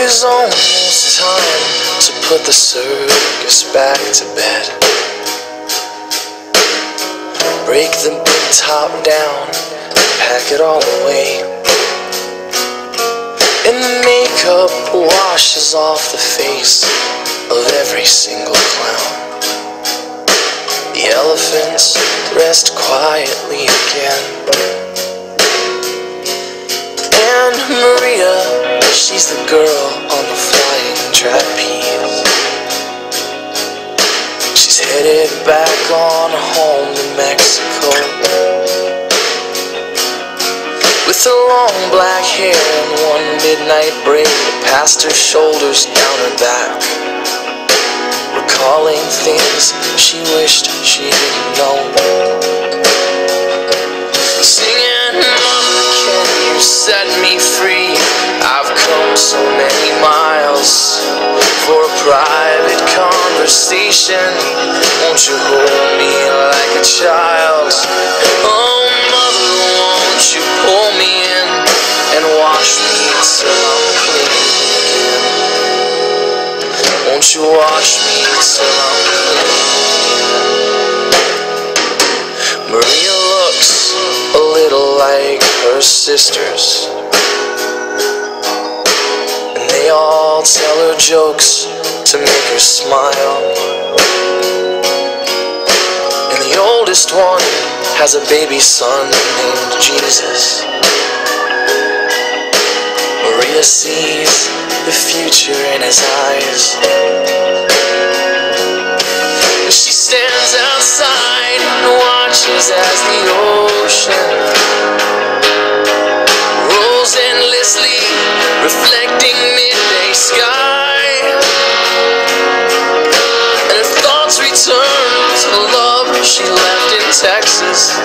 is almost time to put the circus back to bed. Break the big top down, pack it all away. And the makeup washes off the face of every single clown. The elephants rest quietly again. And Maria, she's the girl on the flying trapeze. She's headed back on home to Mexico. With her long black hair and one midnight braid past her shoulders, down her back, recalling things she wished she didn't know. Singing, Mother, can you set me free? I've come so many miles for a private conversation. Won't you hold me like a child? Oh, Mother, won't you pull me in and wash me till I'm clean again? Won't you wash me till I'm clean? Maria looks a little like her sisters, and they all tell her jokes to make her smile. And the oldest one has a baby son named Jesus. Maria sees the future in his eyes. She stands outside and watches as the ocean rolls endlessly, reflecting midday sky. And her thoughts return to the love she left in Texas.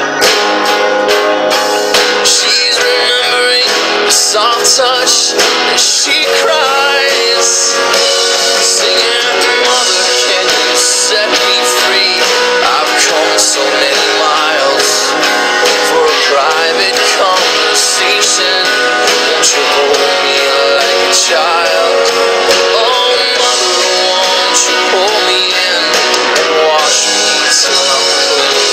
She's remembering the soft touch as she cries, singing, Mother, can you set me free? I've come so many miles for a private conversation. Won't you hold me like a child? Oh, Mother, won't you pull me in and wash me till I'm clean?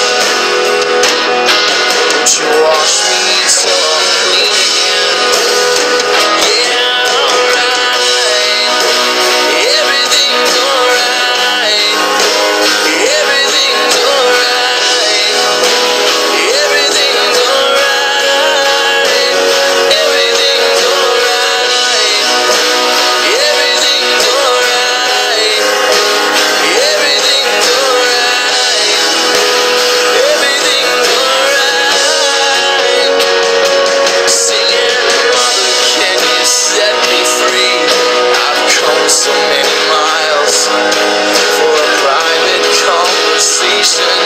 Won't you wash me till I'm clean again? Yeah, alright. Everything's alright. Everything's alright. Everything's alright. Everything's alright. Everything's alright. Everything's alright. Everything's alright. Singing, Mother, can you set me free? I've come so many miles for a private conversation.